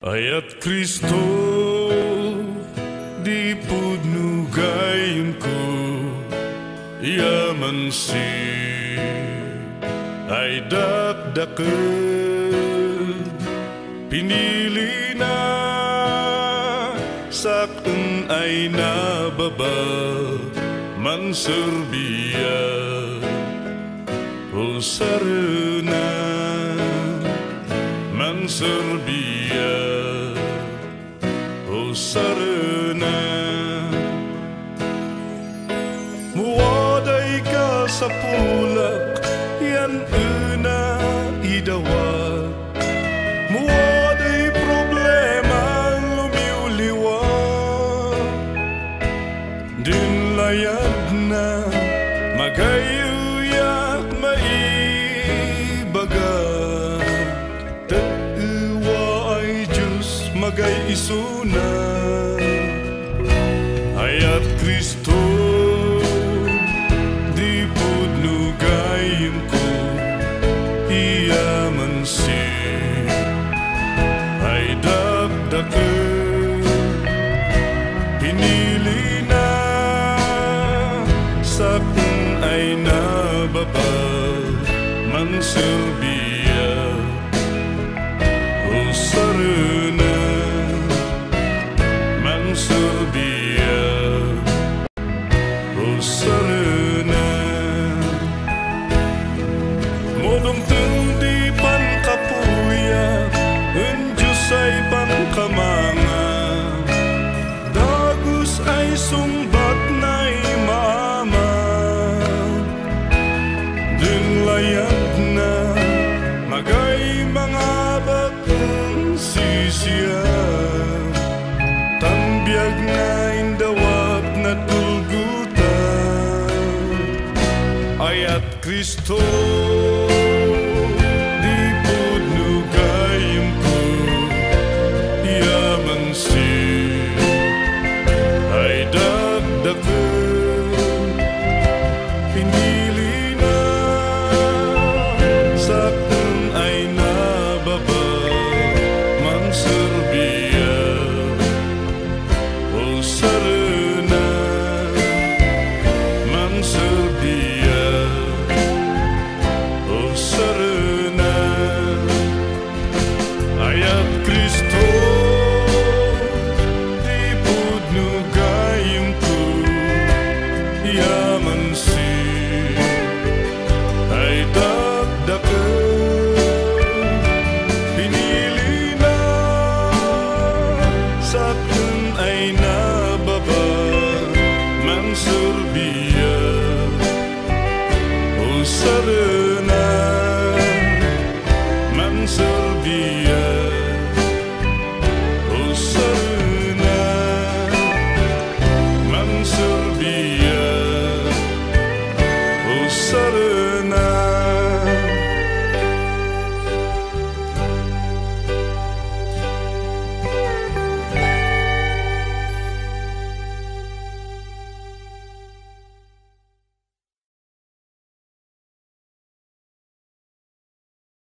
Ayat Kristo, di pudno gayem ko, yaman si ay dakdaked, pinili na sakten ay nababa, man serbiya, o sarana, man serbiya. Sarana muwaday ka sa pulak yan una idawat muwaday problema lumiuliwat din layad na magayuyak maibagat teuwa ay Diyos magay isuna ayat Kristo di pudno gayem ko iyaman si ay dakdaked pinili na sakten ay nababa man serbiya o sarana man serbiya o sarana modong di pan kapuya en Diyos ay pangkamanga dagus ay sumbat na'y maama din layad na magay mga batong sisiya tambiyag na indawat na tulgutan ayat Kristo.